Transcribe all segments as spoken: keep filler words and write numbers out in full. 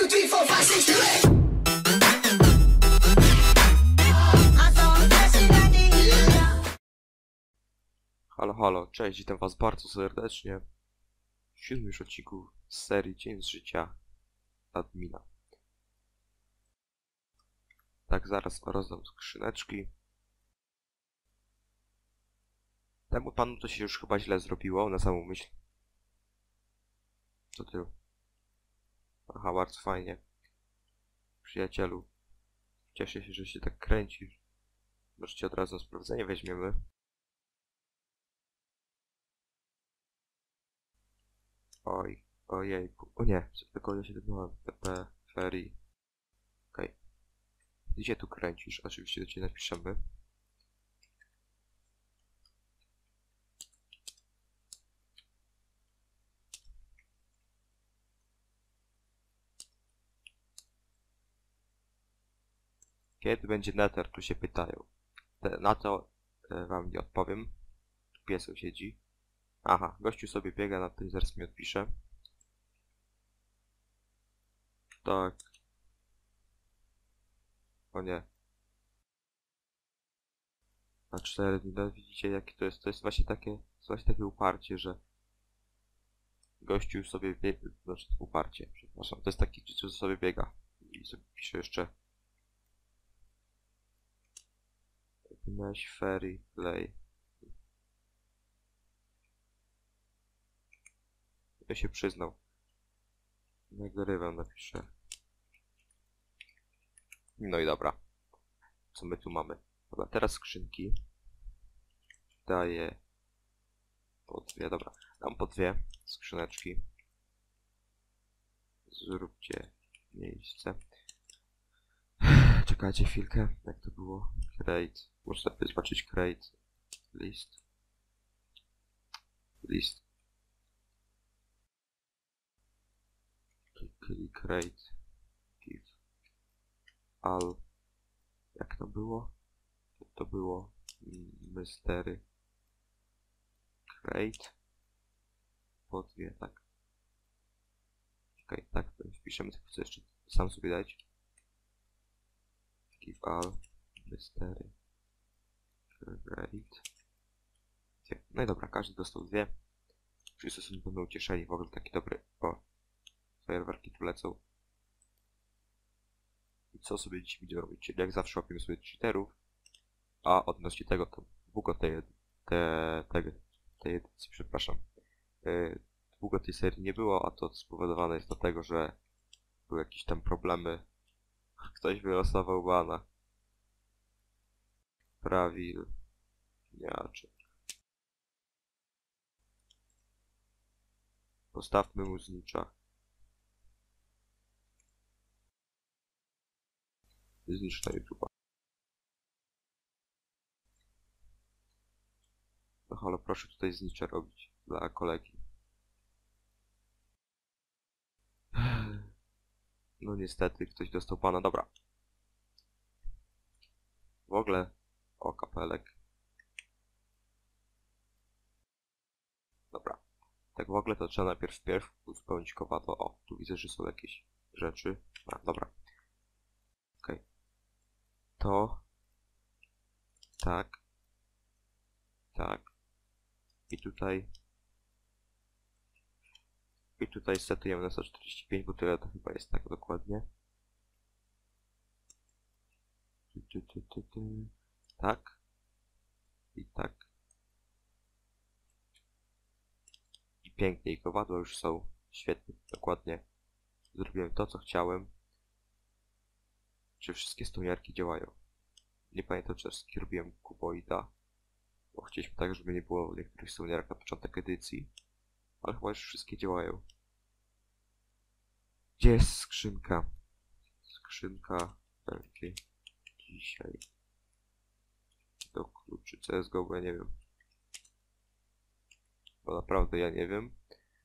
two, three, four, five, six, do it. Halo, halo, cześć, witam was bardzo serdecznie w siódmym już odcinku z serii Dzień z życia admina. Tak, zaraz rozdam skrzyneczki. Temu panu to się już chyba źle zrobiło, na samą myśl. Co ty? Aha, bardzo fajnie. Przyjacielu, cieszę się, że się tak kręcisz. Możecie od razu na sprawdzenie weźmiemy. Oj, ojejku, o nie, tylko ja się wygnąłem. P P, Ferry. Okej. Okay. Gdzie tu kręcisz? Oczywiście do ciebie napiszemy. Kiedy będzie Nether? Tu się pytają. Te, na to e, wam nie odpowiem. Tu piesek siedzi. Aha, gościu sobie biega, na tym zaraz mi odpisze. Tak. O nie. Na cztery dni, no widzicie jakie to jest? To jest właśnie takie, to jest właśnie takie uparcie, że gościu sobie biega, znaczy uparcie, przepraszam, to jest taki, że sobie biega i sobie pisze jeszcze. Ty miałeś Ferry, Play. Ja się przyznał. Nagrywam, napiszę. No i dobra. Co my tu mamy? Dobra, teraz skrzynki. Daję po dwie, dobra. Dam po dwie skrzyneczki. Zróbcie miejsce. Czekajcie chwilkę, jak to było? Create. Muszę sobie zobaczyć create. List. List. Click create. Give. All. Jak to było? To było mystery. Create. Po dwie, tak. Okej, okay, tak, to wpiszemy, tylko chcę jeszcze sam sobie dać. Give all. Mystery. Create. No i dobra, każdy dostał dwie. Wszyscy są będą ucieszeni, w ogóle taki dobry. O, fajerwerki tu lecą. I co sobie dziś będziemy robić? Jak zawsze łapiemy sobie cheaterów. A odnośnie tego, to długo tej, te, te, tej edycji, przepraszam. Yy, długo tej serii nie było, a to spowodowane jest do tego, że były jakieś tam problemy. Ktoś wylosował bana. Prawil. Niaczek. Postawmy mu znicza. Znicz na YouTube'a. No halo, proszę tutaj znicze robić dla kolegi. No niestety, ktoś dostał pana. Dobra. W ogóle... O, kapelek. Dobra. Tak w ogóle to trzeba najpierw wpierw uzupełnić kowadło. O, tu widzę, że są jakieś rzeczy. A, dobra. Okej. Okay. To. Tak. Tak. I tutaj. I tutaj setujemy na sto czterdzieści pięć, bo tyle to chyba jest tak dokładnie. Ty, ty, ty, ty, ty. Tak. I tak. I pięknie. I kowadła już są. Świetnie. Dokładnie. Zrobiłem to, co chciałem. Czy wszystkie stoniarki działają? Nie pamiętam, czy robiłem kuboida. Bo chcieliśmy tak, żeby nie było niektórych stoniarek na początek edycji. Ale chyba już wszystkie działają. Gdzie jest skrzynka? Skrzynka będzie dzisiaj do kluczy C S G O, bo ja nie wiem. Bo naprawdę ja nie wiem.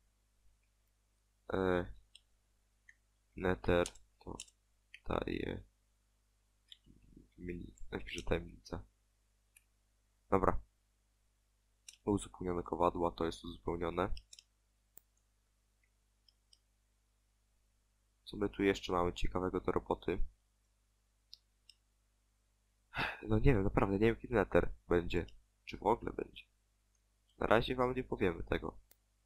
E, Nether to daje mini, napiszę tajemnica. Dobra. Uzupełnione kowadła, to jest uzupełnione. Co my tu jeszcze mamy ciekawego do roboty? No nie wiem, naprawdę nie wiem kiedy Nether będzie. Czy w ogóle będzie. Na razie wam nie powiemy tego.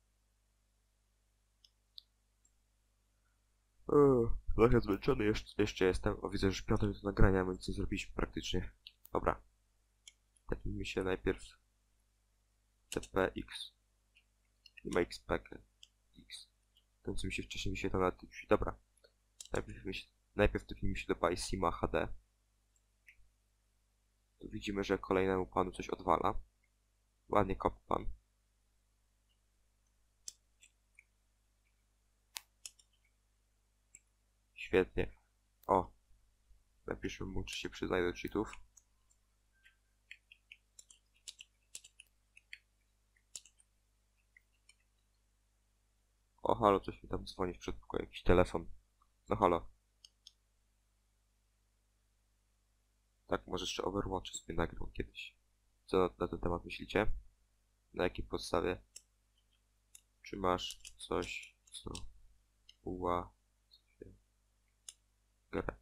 Eee, trochę zmęczony jeszcze, jeszcze jestem. O, widzę, że już piąte minuty nagrania, więc nie zrobiliśmy praktycznie. Dobra. Tepnijmy się najpierw T P X. Nie ma X P K. X. Ten co mi się wcześniej wyświetlał na tym. Dobra. Najpierw, mi się, najpierw tepnijmy się do Bysima H D. Tu widzimy, że kolejnemu panu coś odwala. Ładnie kop pan. Świetnie. O. Napiszmy mu, czy się przyznaje do cheatów. O, halo, coś mi tam dzwoni w przedpokoju, jakiś telefon. No halo. Tak, może jeszcze Overwatch sobie nagrał kiedyś. Co na, na ten temat myślicie? Na jakiej podstawie? Czy masz coś, co ułatwia grę?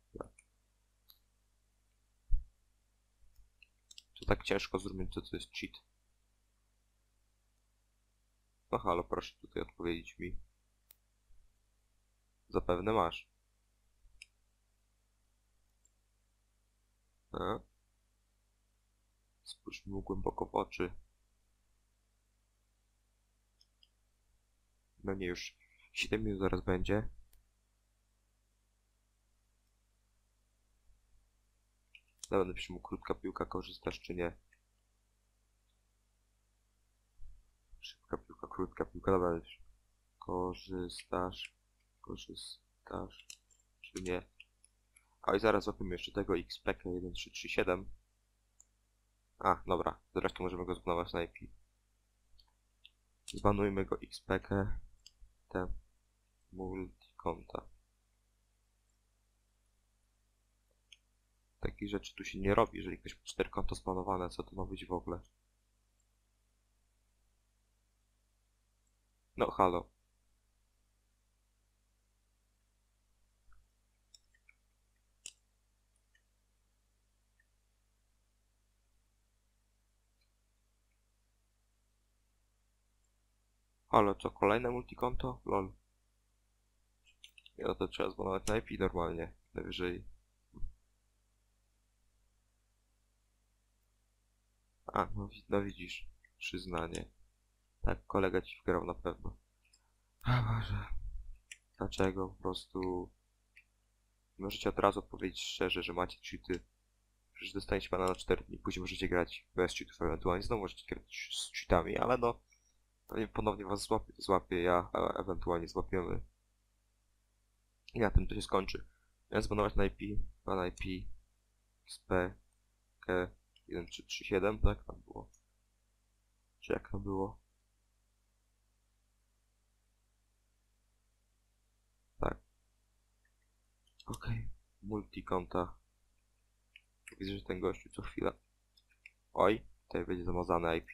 To tak ciężko zrozumieć, co to jest cheat. No halo, proszę tutaj odpowiedzieć mi. Zapewne masz. A? Spójrz mi głęboko w oczy. No nie, już siedem minut zaraz będzie. Dobra, napiszę mu krótka piłka, korzystasz czy nie? Szybka piłka, krótka piłka, dobra, napisz. Korzystasz, korzystasz czy nie? A i zaraz złapiemy jeszcze tego X P K jeden trzy trzy siedem. A, dobra, zresztą możemy go zbanować na I P. Zbanujmy go X P K, te multikonta. Takich rzeczy tu się nie robi, jeżeli ktoś ma cztery konta zbanowane, co to ma być w ogóle? No halo. Halo, co, kolejne multikonto? Lol. Ja to trzeba zbanować na I P normalnie, najwyżej. A, no, no widzisz, przyznanie. Tak, kolega ci wgrał na pewno. A Boże. Dlaczego? Po prostu... Możecie od razu powiedzieć szczerze, że macie cheaty. Przecież dostaniecie pana na cztery dni, później możecie grać bez cheatów, ewentualnie znowu możecie grać z cheatami, ale no... Pewnie ponownie was złapie, złapie ja, a ewentualnie złapiemy. I na tym to się skończy. Miałem zbanować na I P, na I P X P K jeden trzy trzy siedem, tak tam było. Czy jak to było? Tak. Okej. Okay. Multikonta. Widzę, że ten gościu co chwilę. Oj, tutaj będzie zamazane I P.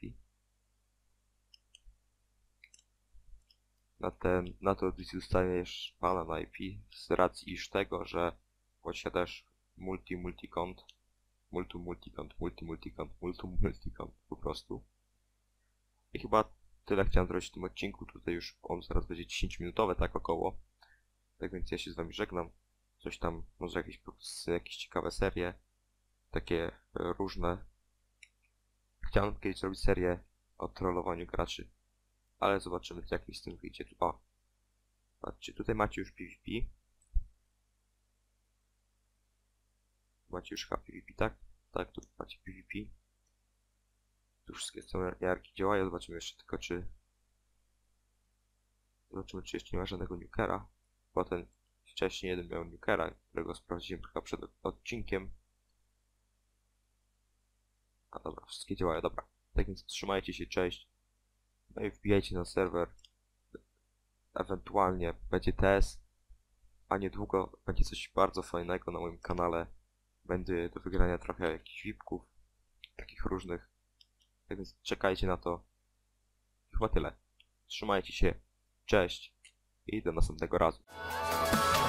Na ten, na to dostaniesz pana na I P z racji iż tego, że posiadasz multi multikont, multi multikont, multi multikont, multi multikont po prostu. I chyba tyle chciałem zrobić w tym odcinku. Tutaj już on zaraz będzie dziesięć minutowy, tak około. Tak więc ja się z wami żegnam. Coś tam, może jakieś, jakieś ciekawe serie, takie e, różne. Chciałem kiedyś zrobić serię o trollowaniu graczy, ale zobaczymy, jak mi z tym wyjdzie. O, patrzcie, tutaj macie już PvP. Macie już H P V P, tak? Tak, tu macie PvP. Tu wszystkie scenariarki działają. Zobaczymy jeszcze tylko, czy... Zobaczymy, czy jeszcze nie ma żadnego nukera. Potem wcześniej jeden miał nukera, którego sprawdziłem chyba przed odcinkiem. A dobra, wszystkie działają, dobra. Tak więc trzymajcie się, cześć. No i wbijajcie na serwer. Ewentualnie będzie T S, a niedługo będzie coś bardzo fajnego na moim kanale. Będzie do wygrania trochę jakichś V I P-ków, takich różnych. Tak więc czekajcie na to. Chyba tyle. Trzymajcie się, cześć i do następnego razu.